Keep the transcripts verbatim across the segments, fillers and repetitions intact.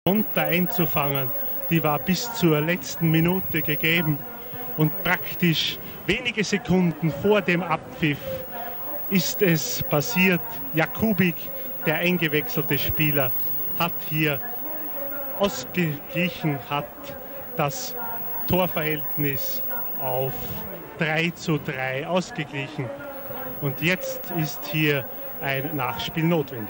Konter einzufangen, die war bis zur letzten Minute gegeben. Und praktisch wenige Sekunden vor dem Abpfiff ist es passiert. Jakubik, der eingewechselte Spieler, hat hier ausgeglichen, hat das Torverhältnis auf drei zu drei ausgeglichen. Und jetzt ist hier ein Nachspiel notwendig.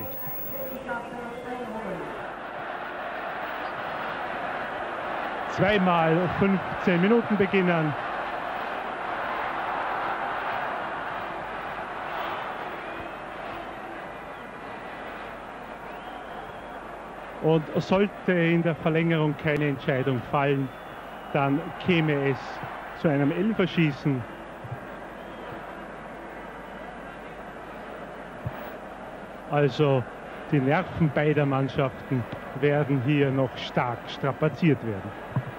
Zweimal fünfzehn Minuten beginnen. Und sollte in der Verlängerung keine Entscheidung fallen, dann käme es zu einem Elferschießen. Also die Nerven beider Mannschaften werden hier noch stark strapaziert werden.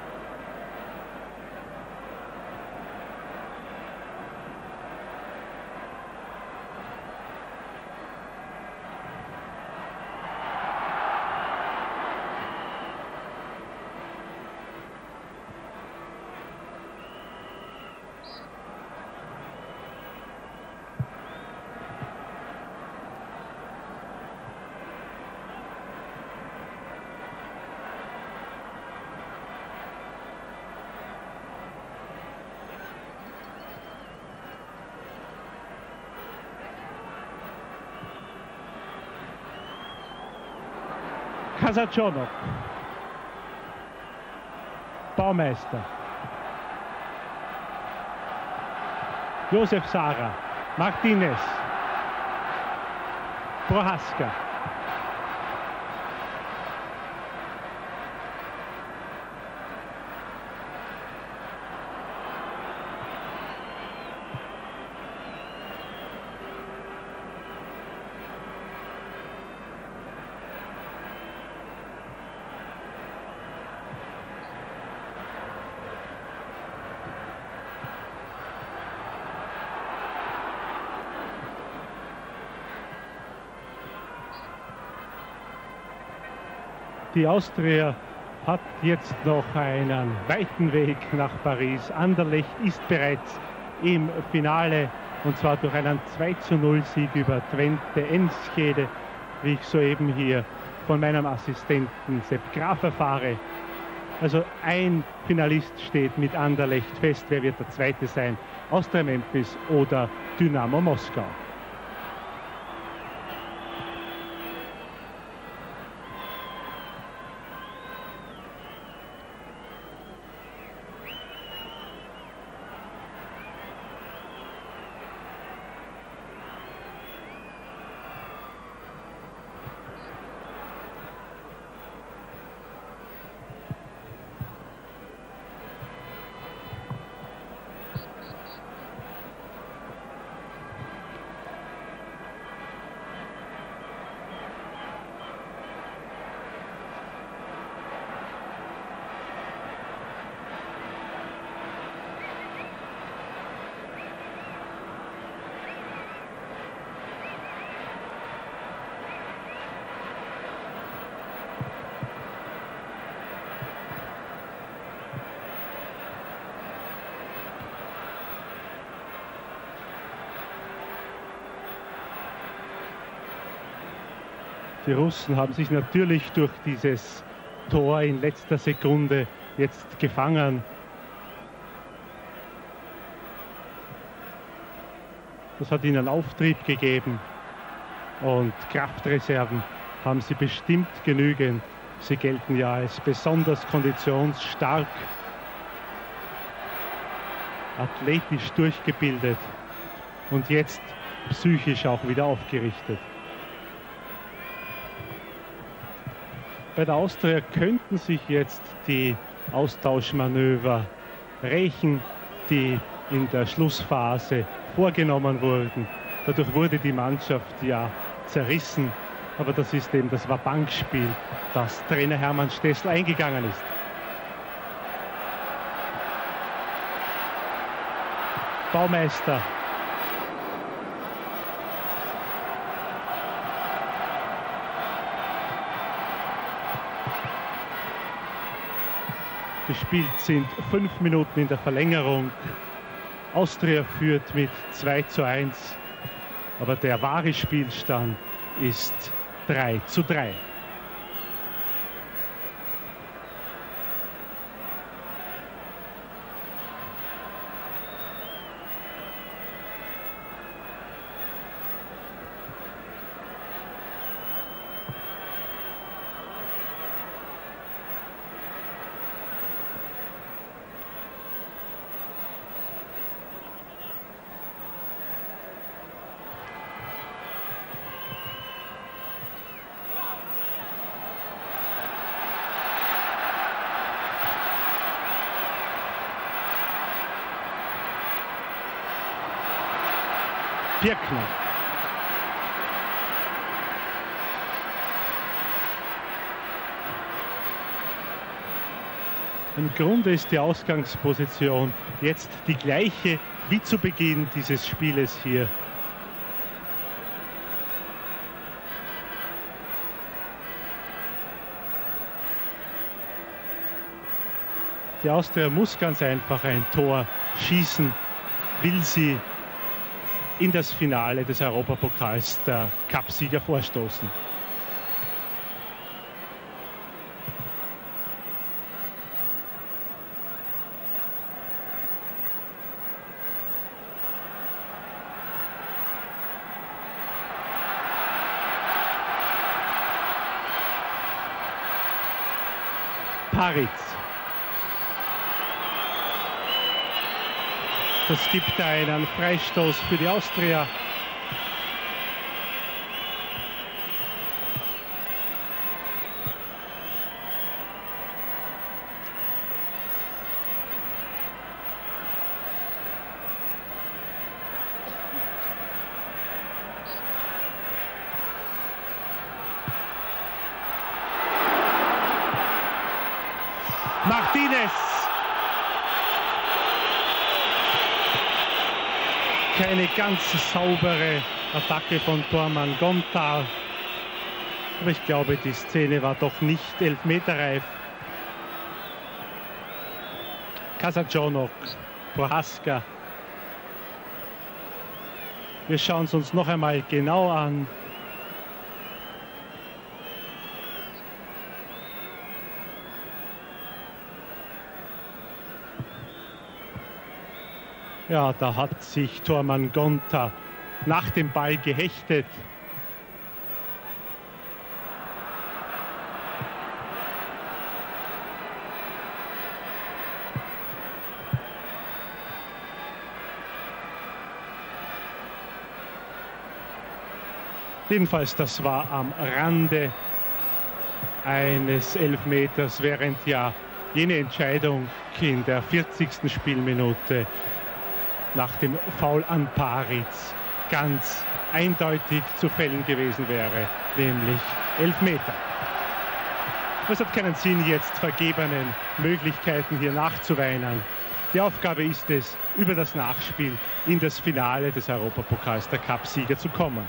Kasatschonow, Baumeister, Josef Sara, Martinez, Prohaska. Die Austria hat jetzt noch einen weiten Weg nach Paris. Anderlecht ist bereits im Finale, und zwar durch einen zwei zu null Sieg über Twente Enschede, wie ich soeben hier von meinem Assistenten Sepp Graf erfahre. Also ein Finalist steht mit Anderlecht fest. Wer wird der Zweite sein? Austria Memphis oder Dynamo Moskau? Die Russen haben sich natürlich durch dieses Tor in letzter Sekunde jetzt gefangen. Das hat ihnen Auftrieb gegeben und Kraftreserven haben sie bestimmt genügend. Sie gelten ja als besonders konditionsstark, athletisch durchgebildet und jetzt psychisch auch wieder aufgerichtet. Bei der Austria könnten sich jetzt die Austauschmanöver rächen, die in der Schlussphase vorgenommen wurden. Dadurch wurde die Mannschaft ja zerrissen, aber das ist eben das Wabankspiel, das Trainer Hermann Stessel eingegangen ist. Baumeister. Gespielt sind fünf Minuten in der Verlängerung. Austria führt mit zwei zu eins, aber der wahre Spielstand ist drei zu drei. Birkner. Im Grunde ist die Ausgangsposition jetzt die gleiche wie zu Beginn dieses Spieles hier. Die Austria muss ganz einfach ein Tor schießen, will sie in das Finale des Europapokals der Cupsieger vorstoßen. Paritz. Das gibt einen Freistoß für die Austria. Martinez. Keine ganz saubere Attacke von Tormann Gonta. Aber ich glaube, die Szene war doch nicht elfmeterreif. Kasajonok, Prohaska. Wir schauen es uns noch einmal genau an. Ja, da hat sich Tormann Gonta nach dem Ball gehechtet. Jedenfalls, das war am Rande eines Elfmeters, während ja jene Entscheidung in der vierzigsten Spielminute nach dem Foul an Paritz ganz eindeutig zu fällen gewesen wäre, nämlich Elfmeter. Es hat keinen Sinn, jetzt vergebenen Möglichkeiten hier nachzuweinen. Die Aufgabe ist es, über das Nachspiel in das Finale des Europapokals der Cupsieger zu kommen.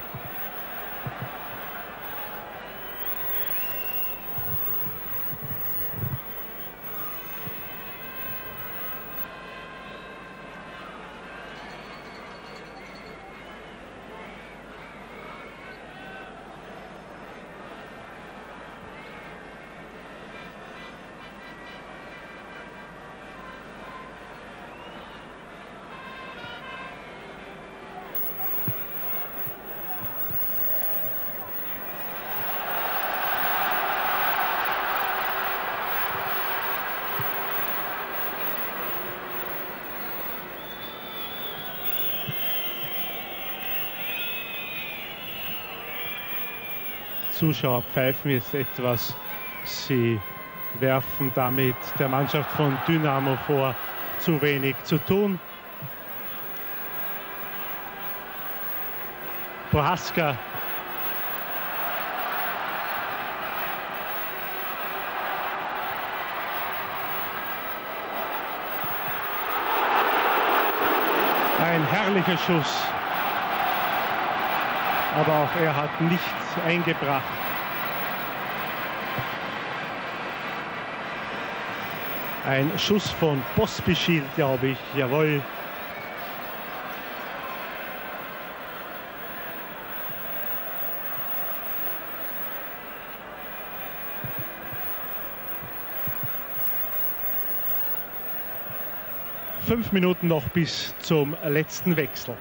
Zuschauer pfeifen jetzt etwas. Sie werfen damit der Mannschaft von Dynamo vor, zu wenig zu tun. Prohaska. Ein herrlicher Schuss. Aber auch er hat nichts eingebracht. Ein Schuss von Pospischil, glaube ich. Jawohl. Fünf Minuten noch bis zum letzten Wechsel.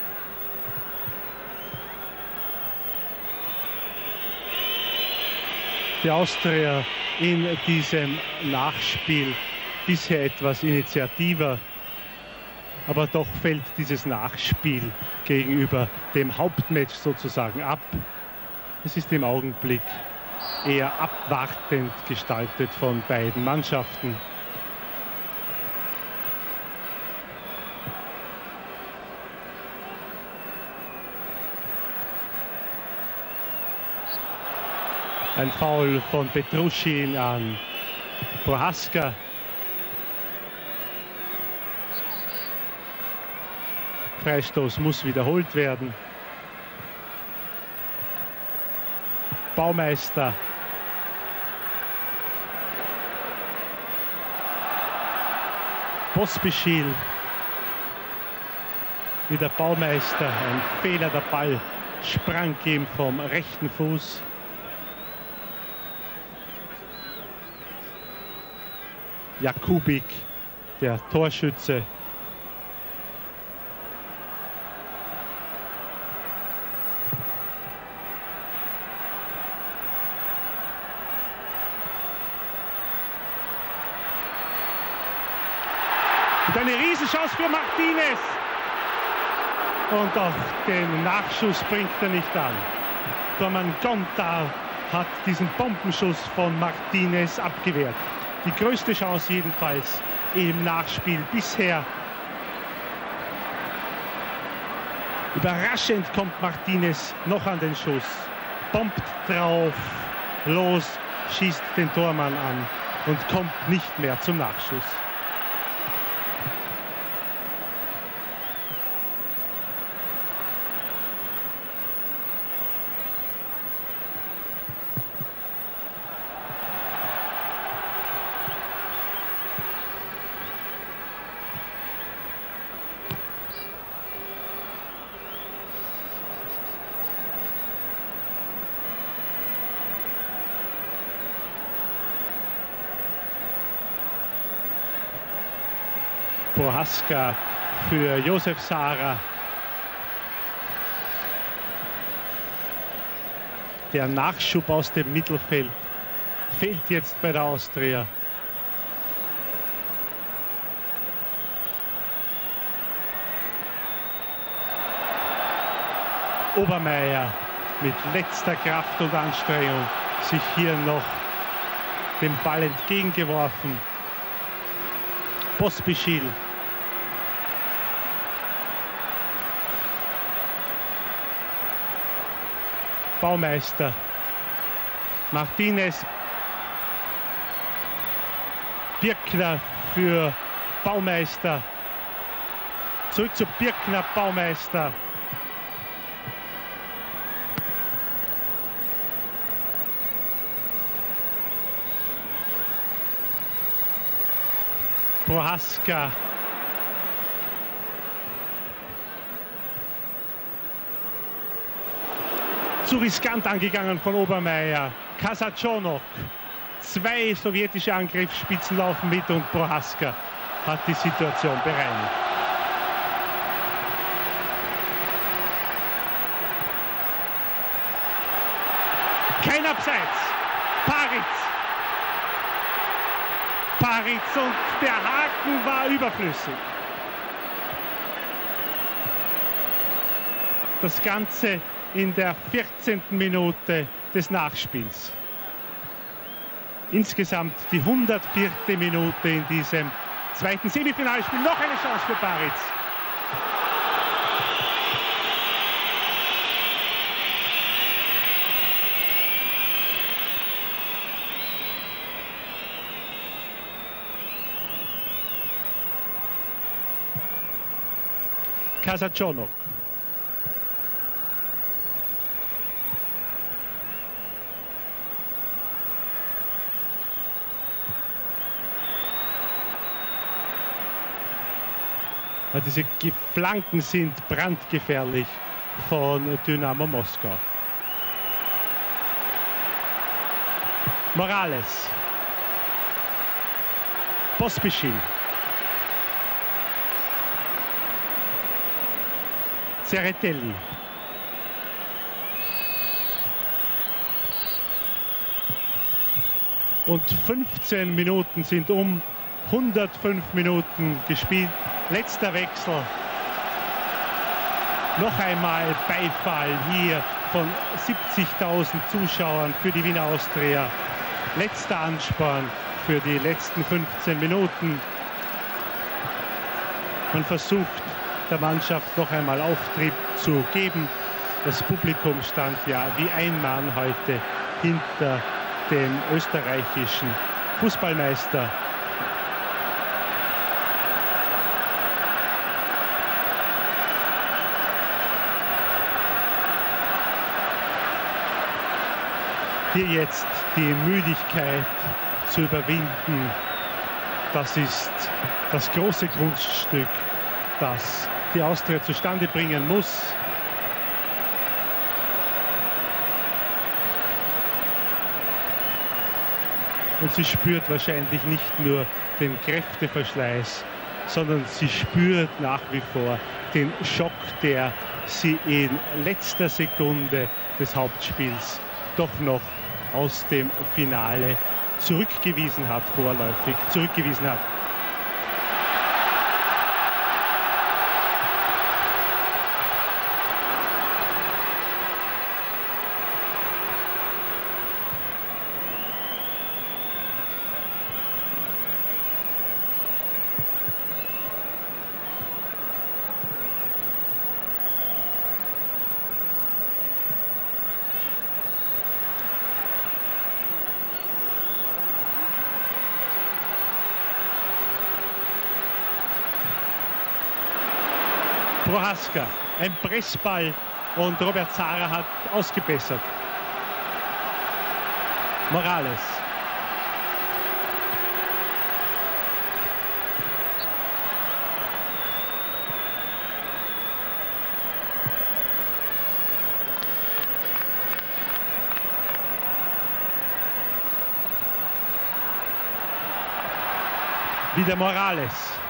Die Austria in diesem Nachspiel bisher etwas initiativer, aber doch fällt dieses Nachspiel gegenüber dem Hauptmatch sozusagen ab. Es ist im Augenblick eher abwartend gestaltet von beiden Mannschaften. Ein Foul von Petruschin an Prohaska. Freistoß muss wiederholt werden. Baumeister. Pospischil. Wieder Baumeister. Ein Fehler, der Ball sprang ihm vom rechten Fuß. Jakubik, der Torschütze. Und eine Riesenchance für Martinez. Und auch den Nachschuss bringt er nicht an. Tormann Gontar hat diesen Bombenschuss von Martinez abgewehrt. Die größte Chance jedenfalls im Nachspiel bisher. Überraschend kommt Martinez noch an den Schuss. Bombt drauf, los, schießt den Tormann an und kommt nicht mehr zum Nachschuss. Prohaska für Josef Sara. Der Nachschub aus dem Mittelfeld fehlt jetzt bei der Austria. Obermeier mit letzter Kraft und Anstrengung sich hier noch dem Ball entgegengeworfen. Pospischil. Baumeister. Martinez. Birkner für Baumeister. Zurück zu Birkner, Baumeister. Prohaska. Zu riskant angegangen von Obermeier. Kasatschonow. Zwei sowjetische Angriffsspitzen laufen mit und Prohaska hat die Situation bereinigt. Kein Abseits. Paritz. Paritz und der Haken war überflüssig. Das Ganze in der vierzehnten Minute des Nachspiels. Insgesamt die hundertvierte Minute in diesem zweiten Semifinalspiel. Noch eine Chance für Paritz. Kasatschonow. Diese Flanken sind brandgefährlich von Dynamo Moskau. Morales. Pospischil. Tsereteli. Und fünfzehn Minuten sind um. hundertfünf Minuten gespielt. Letzter Wechsel. Noch einmal Beifall hier von siebzigtausend Zuschauern für die Wiener Austria. Letzter Ansporn für die letzten fünfzehn Minuten. Man versucht, der Mannschaft noch einmal Auftrieb zu geben. Das Publikum stand ja wie ein Mann heute hinter dem österreichischen Fußballmeister. Hier jetzt die Müdigkeit zu überwinden, das ist das große Kunststück, das die Austria zustande bringen muss. Und sie spürt wahrscheinlich nicht nur den Kräfteverschleiß, sondern sie spürt nach wie vor den Schock, der sie in letzter Sekunde des Hauptspiels doch noch aus dem Finale zurückgewiesen hat, vorläufig zurückgewiesen hat. Prohaska, ein Pressball und Robert Zara hat ausgebessert. Morales. Wieder Morales.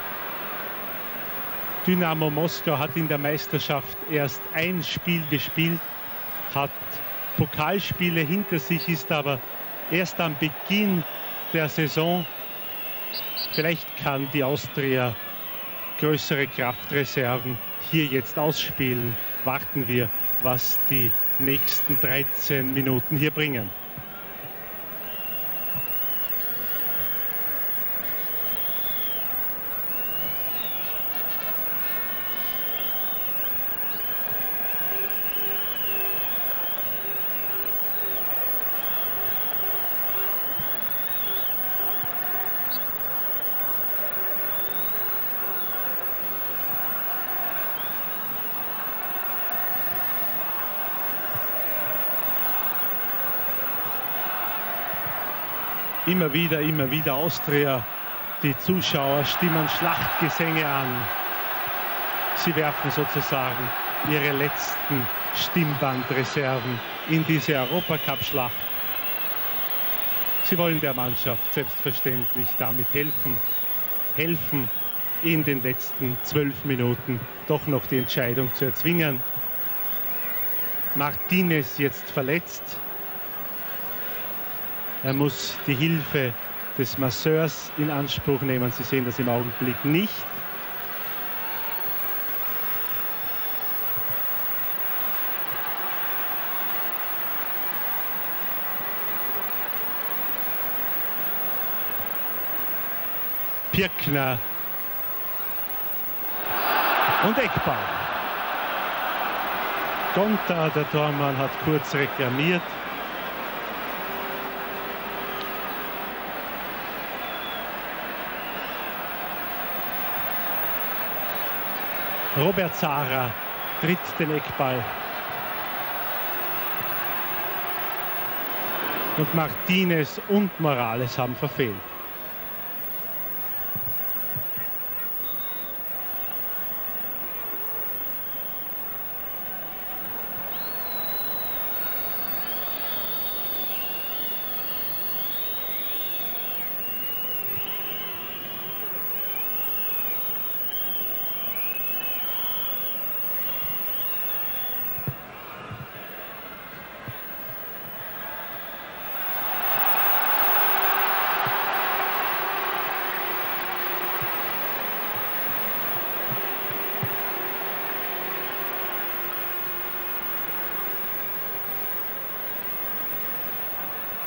Dynamo Moskau hat in der Meisterschaft erst ein Spiel gespielt, hat Pokalspiele hinter sich, ist aber erst am Beginn der Saison. Vielleicht kann die Austria größere Kraftreserven hier jetzt ausspielen. Warten wir, was die nächsten dreizehn Minuten hier bringen. Immer wieder, immer wieder Austria. Die Zuschauer stimmen Schlachtgesänge an. Sie werfen sozusagen ihre letzten Stimmbandreserven in diese Europacup-Schlacht. Sie wollen der Mannschaft selbstverständlich damit helfen. Helfen, in den letzten zwölf Minuten doch noch die Entscheidung zu erzwingen. Martinez jetzt verletzt. Er muss die Hilfe des Masseurs in Anspruch nehmen. Sie sehen das im Augenblick nicht. Pirkner und Eckball. Gonta, der Tormann, hat kurz reklamiert. Robert Zara tritt den Eckball. Und Martinez und Morales haben verfehlt.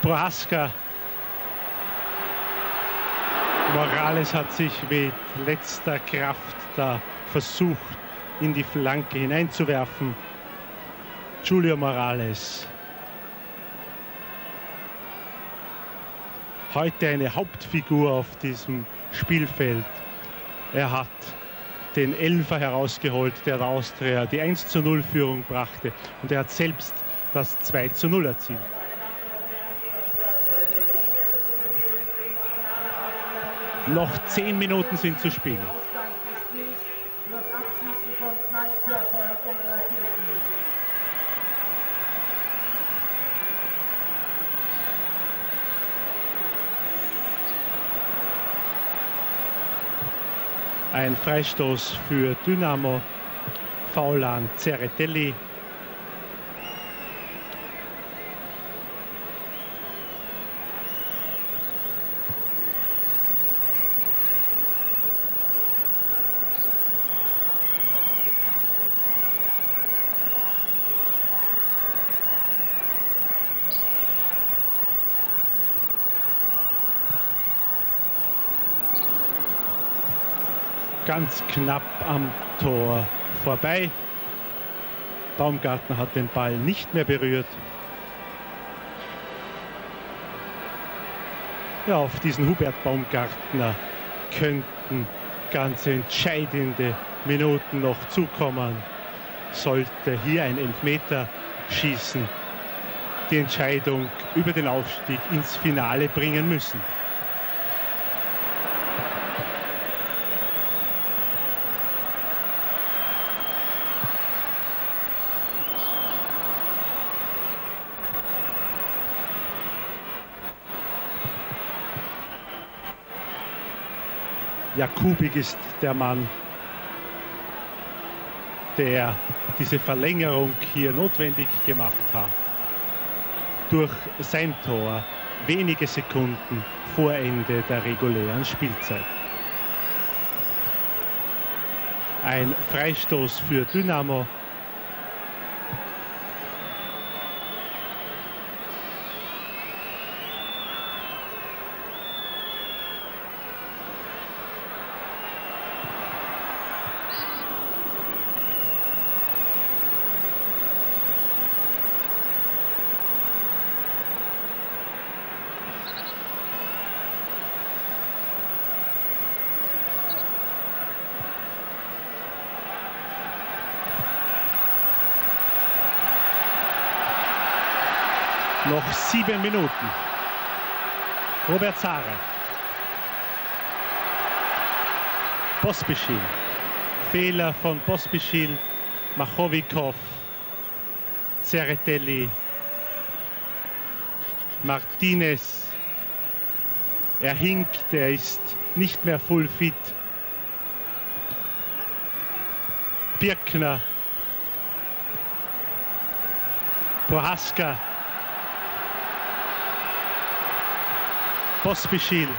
Prohaska. Morales hat sich mit letzter Kraft da versucht, in die Flanke hineinzuwerfen. Julio Morales. Heute eine Hauptfigur auf diesem Spielfeld. Er hat den Elfer herausgeholt, der der Austria die eins zu null Führung brachte. Und er hat selbst das zwei zu null erzielt. Noch zehn Minuten sind zu spielen. Ein Freistoß für Dynamo. Foul an Ceretelli. Ganz knapp am Tor vorbei. Baumgartner hat den Ball nicht mehr berührt. Ja, auf diesen Hubert Baumgartner könnten ganz entscheidende Minuten noch zukommen. Sollte hier ein Elfmeter schießen, die Entscheidung über den Aufstieg ins Finale bringen müssen. Jakubik ist der Mann, der diese Verlängerung hier notwendig gemacht hat. Durch sein Tor wenige Sekunden vor Ende der regulären Spielzeit. Ein Freistoß für Dynamo. Noch sieben Minuten. Robert Zara. Pospischil. Fehler von Pospischil. Machowikow. Ceretelli. Martinez. Er hinkt, er ist nicht mehr full fit. Birkner. Prohaska. Pospischil.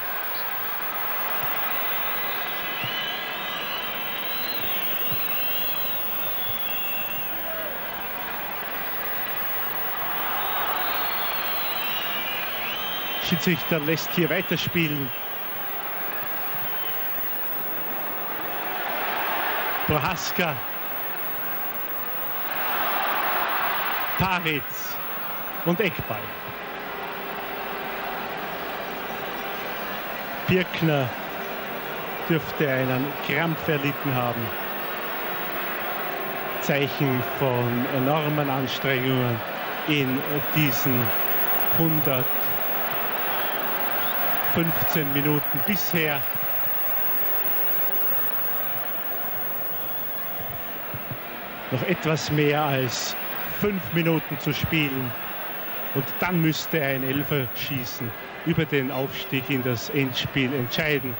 Schiedsrichter lässt hier weiterspielen. Prohaska. Paritz und Eckball. Birkner dürfte einen Krampf erlitten haben. Zeichen von enormen Anstrengungen in diesen hundertfünfzehn Minuten bisher. Noch etwas mehr als fünf Minuten zu spielen. Und dann müsste er ein Elfer schießen, über den Aufstieg in das Endspiel entscheiden.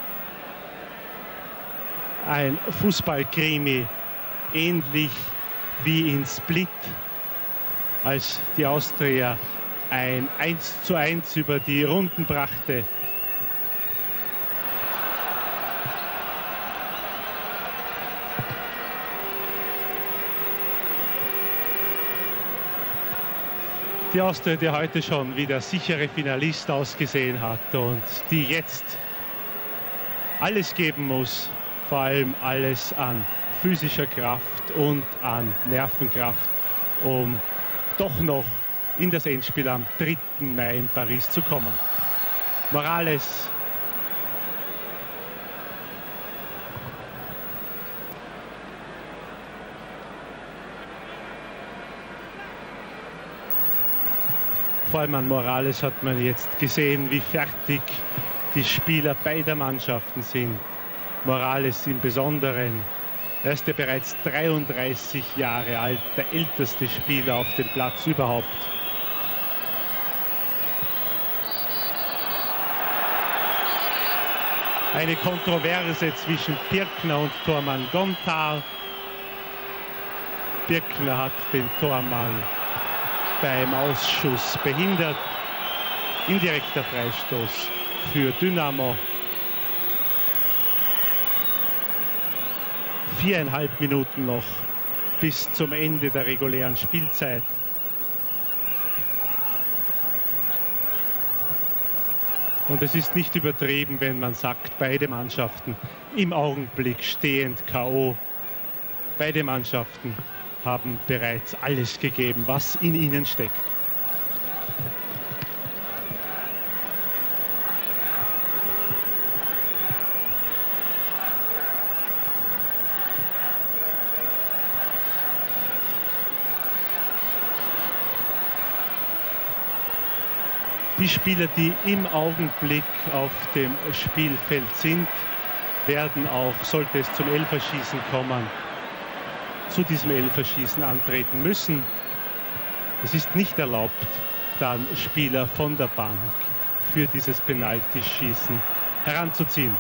Ein Fußballkrimi, ähnlich wie in Split, als die Austria ein eins zu eins über die Runden brachte. Die Die Austria, die heute schon wie der sichere Finalist ausgesehen hat und die jetzt alles geben muss, vor allem alles an physischer Kraft und an Nervenkraft, um doch noch in das Endspiel am dritten Mai in Paris zu kommen. Morales. Vor allem an Morales hat man jetzt gesehen, wie fertig die Spieler beider Mannschaften sind. Morales im Besonderen. Er ist ja bereits dreiunddreißig Jahre alt, der älteste Spieler auf dem Platz überhaupt. Eine Kontroverse zwischen Birkner und Tormann Gontar. Birkner hat den Tormann beim Ausschuss behindert. Indirekter Freistoß für Dynamo. Viereinhalb Minuten noch bis zum Ende der regulären Spielzeit. Und es ist nicht übertrieben, wenn man sagt, beide Mannschaften im Augenblick stehend K O. Beide Mannschaften haben bereits alles gegeben, was in ihnen steckt. Die Spieler, die im Augenblick auf dem Spielfeld sind, werden auch, sollte es zum Elferschießen kommen, zu diesem Elferschießen antreten müssen. Es ist nicht erlaubt, dann Spieler von der Bank für dieses Penaltyschießen heranzuziehen.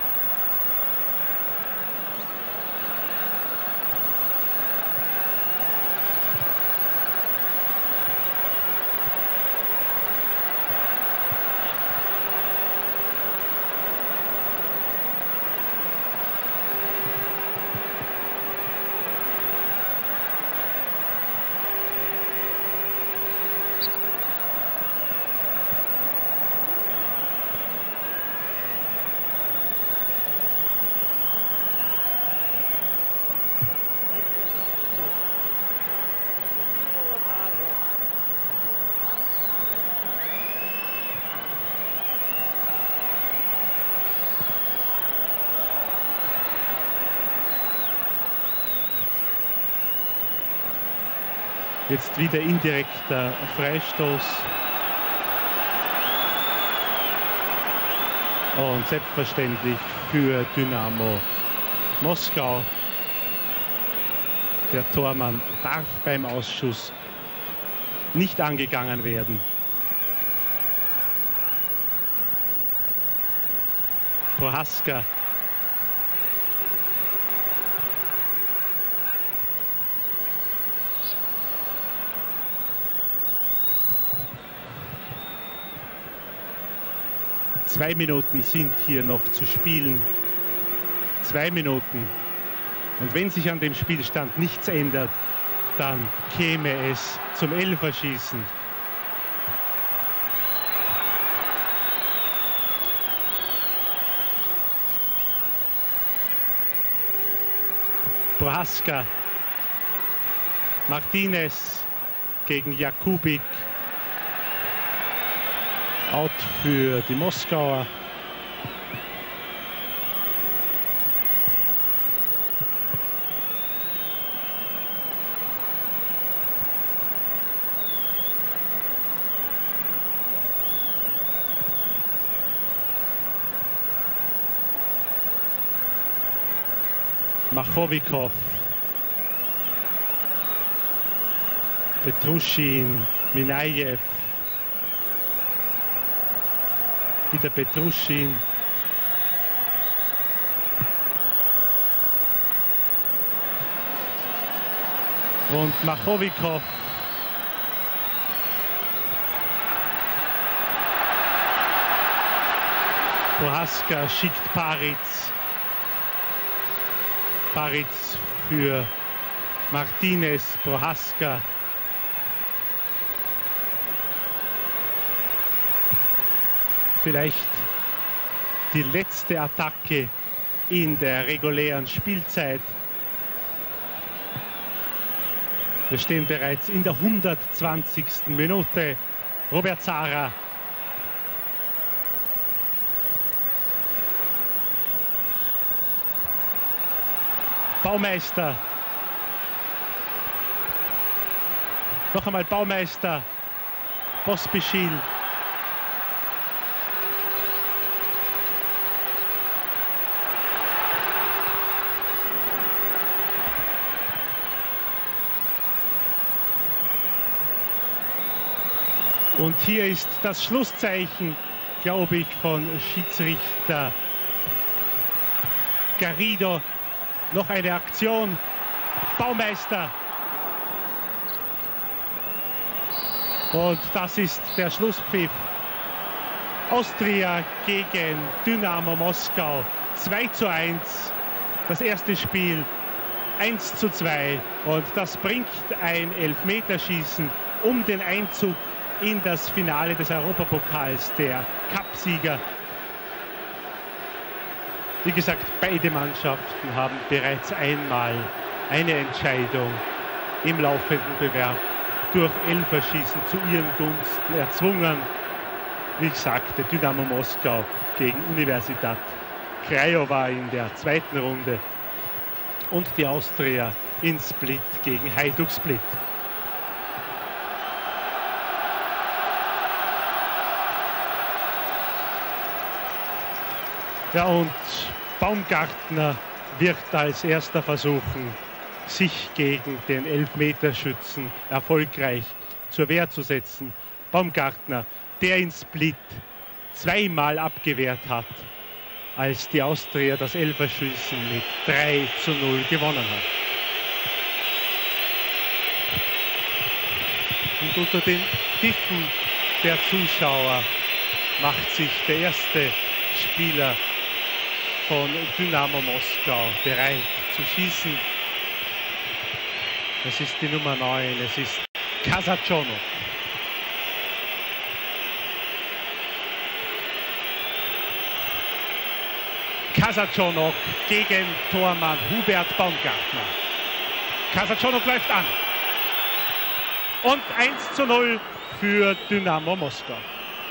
Jetzt wieder indirekter Freistoß. Und selbstverständlich für Dynamo Moskau. Der Tormann darf beim Ausschuss nicht angegangen werden. Prohaska. Zwei Minuten sind hier noch zu spielen. Zwei Minuten. Und wenn sich an dem Spielstand nichts ändert, dann käme es zum Elferschießen. Prohaska. Martinez gegen Jakubik. Out für die Moskauer. Machowikow. Petruschin, Minajew. Wieder Petruschin. Und Machowikow. Prohaska schickt Paritz. Paritz für Martinez, Prohaska. vielleicht die letzte Attacke in der regulären Spielzeit. Wir stehen bereits in der hundertzwanzigsten Minute. Robert Zara. Baumeister. Noch einmal Baumeister. Pospischil. Und hier ist das Schlusszeichen, glaube ich, von Schiedsrichter Garrido. Noch eine Aktion. Baumeister. Und das ist der Schlusspfiff. Austria gegen Dynamo Moskau. zwei zu eins. Das erste Spiel eins zu zwei. Und das bringt ein Elfmeterschießen um den Einzug in das Finale des Europapokals der Cupsieger. Wie gesagt, beide Mannschaften haben bereits einmal eine Entscheidung im laufenden Bewerb durch Elferschießen zu ihren Gunsten erzwungen. Wie ich sagte, Dynamo Moskau gegen Universitat Craiova in der zweiten Runde und die Austria in Split gegen Hajduk Split. Ja, und Baumgartner wird als erster versuchen, sich gegen den Elfmeterschützen erfolgreich zur Wehr zu setzen. Baumgartner, der in Split zweimal abgewehrt hat, als die Austria das Elferschießen mit drei zu null gewonnen hat. Und unter den Pfiffen der Zuschauer macht sich der erste Spieler von Dynamo Moskau bereit zu schießen. Es ist die Nummer neun, es ist Kasatschonow. Kasatschonow gegen Tormann Hubert Baumgartner. Kasatschonow läuft an. Und eins zu null für Dynamo Moskau.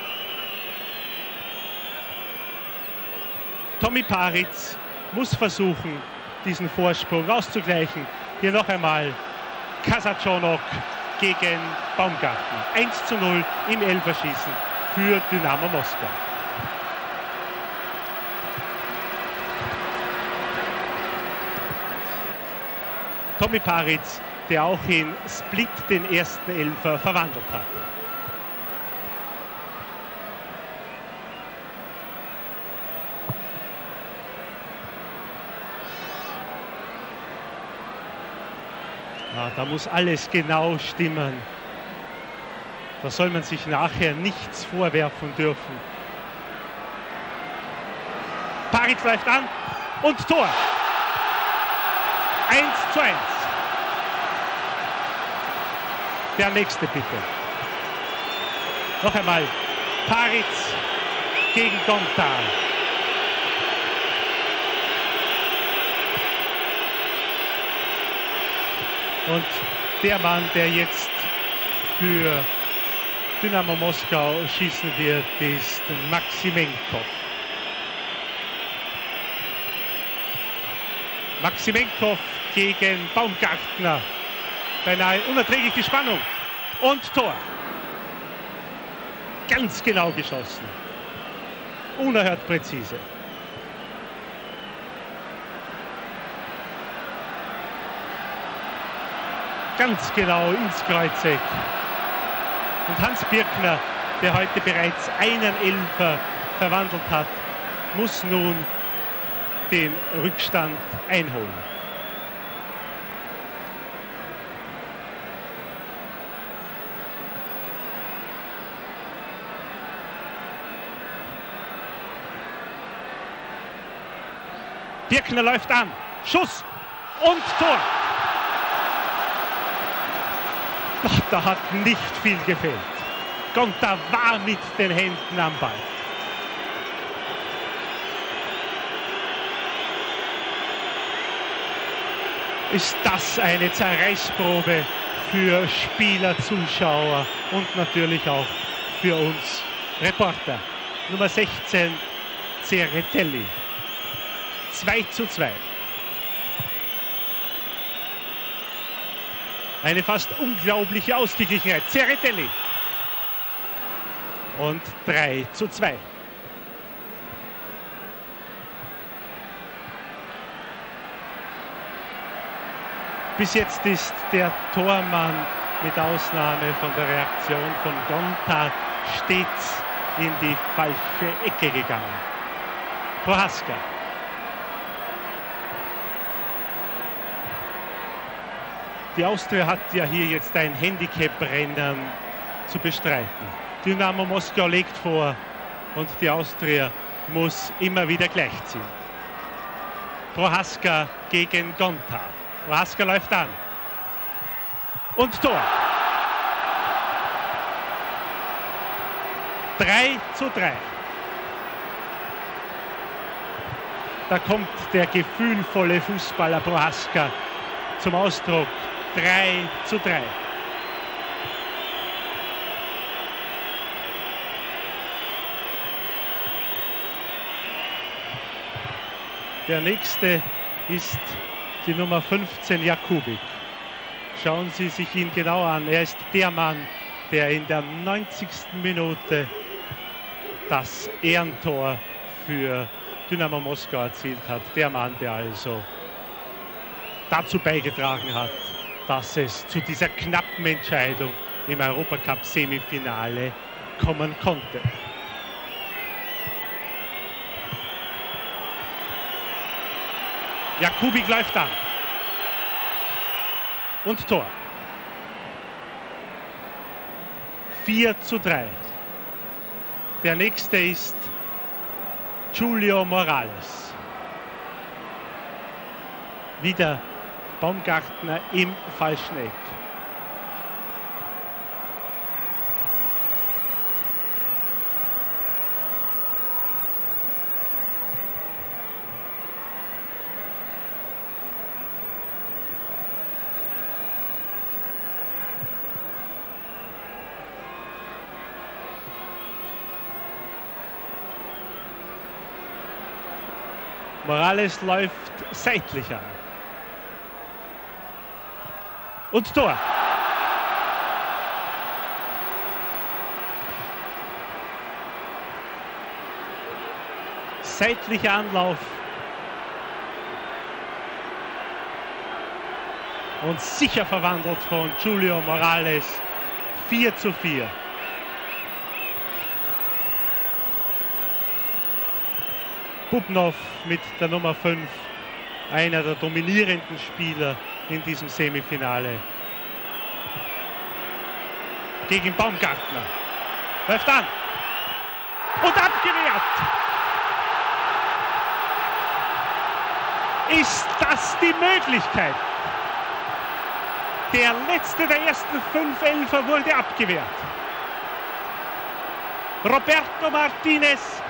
Tommy Paritz muss versuchen, diesen Vorsprung auszugleichen. Hier noch einmal Kasatschonow gegen Baumgartner. eins zu null im Elferschießen für Dynamo Moskau. Tommy Paritz, der auch in Split den ersten Elfer verwandelt hat. Ja, da muss alles genau stimmen. Da soll man sich nachher nichts vorwerfen dürfen. Paritz läuft an und Tor. eins zu eins. Der nächste bitte. Noch einmal Paritz gegen Gontar. Und der Mann, der jetzt für Dynamo Moskau schießen wird, ist Maximenkov. Maximenkov gegen Baumgartner. Beinahe unerträglich die Spannung. Und Tor. Ganz genau geschossen. Unerhört präzise. Ganz genau ins Kreuzeck. Und Hans Birkner, der heute bereits einen Elfer verwandelt hat, muss nun den Rückstand einholen. Birkner läuft an. Schuss und Tor. Ach, da hat nicht viel gefehlt. Gontar war mit den Händen am Ball. ist das eine Zerreißprobe für Spieler, Zuschauer und natürlich auch für uns Reporter. Nummer sechzehn, Ceretelli. zwei zu zwei. Eine fast unglaubliche Ausgeglichenheit. Ceretelli. Und drei zu zwei. Bis jetzt ist der Tormann mit Ausnahme von der Reaktion von Gonta stets in die falsche Ecke gegangen. Prohaska. Die Austria hat ja hier jetzt ein Handicap-Rennen zu bestreiten. Dynamo Moskau legt vor und die Austria muss immer wieder gleichziehen. Prohaska gegen Gonta. Prohaska läuft an. Und Tor. drei zu drei. Da kommt der gefühlvolle Fußballer Prohaska zum Ausdruck. drei zu drei. Der nächste ist die Nummer fünfzehn, Jakubik. Schauen Sie sich ihn genau an. Er ist der Mann, der in der neunzigsten Minute das Ehrentor für Dynamo Moskau erzielt hat. Der Mann, der also dazu beigetragen hat, dass es zu dieser knappen Entscheidung im Europacup-Semifinale kommen konnte. Jakubik läuft an. Und Tor. vier zu drei. Der nächste ist Julio Morales. Wieder Baumgartner im falschen Eck. Morales läuft seitlich an. Und Tor. Seitlicher Anlauf. Und sicher verwandelt von Julio Morales. vier zu vier. Bubnov mit der Nummer fünf, einer der dominierenden Spieler in diesem Semifinale. Gegen Baumgartner. Läuft an. Und abgewehrt. Ist das die Möglichkeit? Der letzte der ersten fünf Elfer wurde abgewehrt. Roberto Martinez.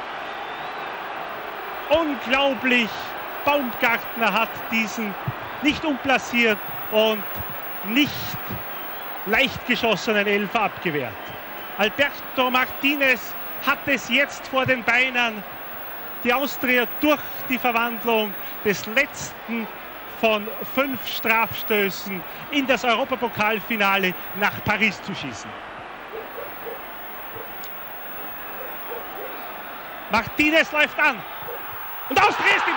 Unglaublich, Baumgartner hat diesen nicht unplatziert und nicht leicht geschossenen Elfer abgewehrt. Alberto Martinez hat es jetzt vor den Beinen, die Austria durch die Verwandlung des letzten von fünf Strafstößen in das Europapokalfinale nach Paris zu schießen. Martinez läuft an. Und Austria ist im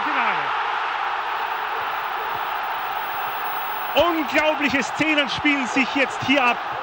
Finale. Unglaubliche Szenen spielen sich jetzt hier ab.